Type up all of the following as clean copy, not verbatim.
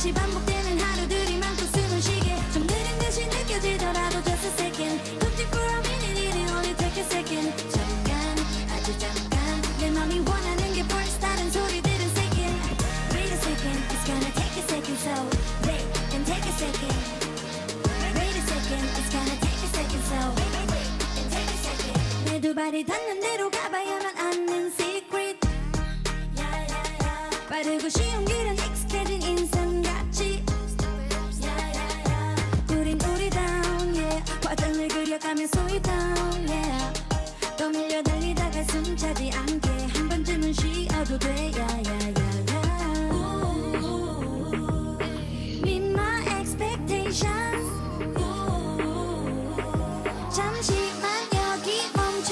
똑같이 반복되는 하루들이 많고 숨을 쉬게 좀 느린 듯이 느껴지더라도 just a second Looking for a minute it only take a second 잠깐 아주 잠깐 내 맘이 원하는 게 first 다른 소리들은 second Wait a second it's gonna take a second so wait and take a second Wait a second it's gonna take a second so wait and take a second 내 두 발이 닿는 대로 가봐야만 아는 secret 빠르고 쉬운 길은 익숙해진 인생같이 우린 우리다운 yeah. 화장을 그려가며 slow down yeah. 또 밀려 달리다가 숨차지 않게 한 번쯤은 쉬어도 돼 yeah, yeah, yeah, yeah. Meet my expectations 잠시만 여기 멈춰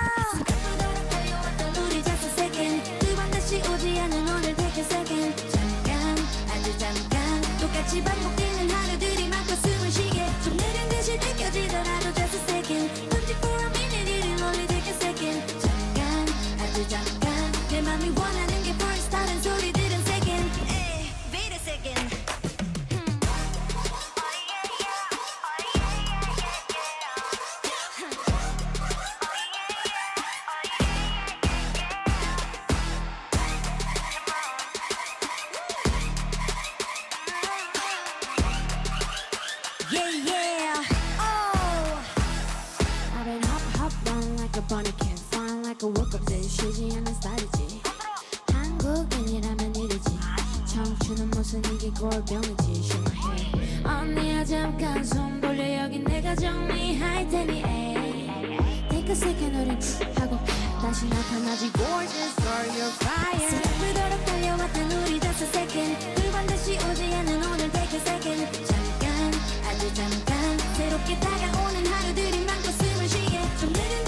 우리 just a second 두 번 다시 오지 않은 오늘 take a second 잠깐 아주 잠깐 똑같이 반복되는 하루들이 많고 숨을 쉬게 좀 느린 듯이 느껴지더라도 just a second Looking for a minute it only take a second 잠깐 아주 잠깐 내 맘이 원하는 게 first 다른 소리들은 second Wait a second Yeah, yeah, oh I've been hop on like a bunny can't find like a woke up 된 쉬지 않는 스타일이지 한국인이라면 이러지 청춘은 무슨 이게 골병이지 Shake my hair 언니야 잠깐 손 돌려 여기 내가 정리할 테니 Take a second 우린 하고 다시 나타나지 Gorgeous girl you're fire 그토록 달려왔던 우리 just a second 두 번 다시 오지 않는 오늘 take a second 잠깐 아주 잠깐 새롭게 다가오는 하루들이 많고 숨을 쉬게 좀 느린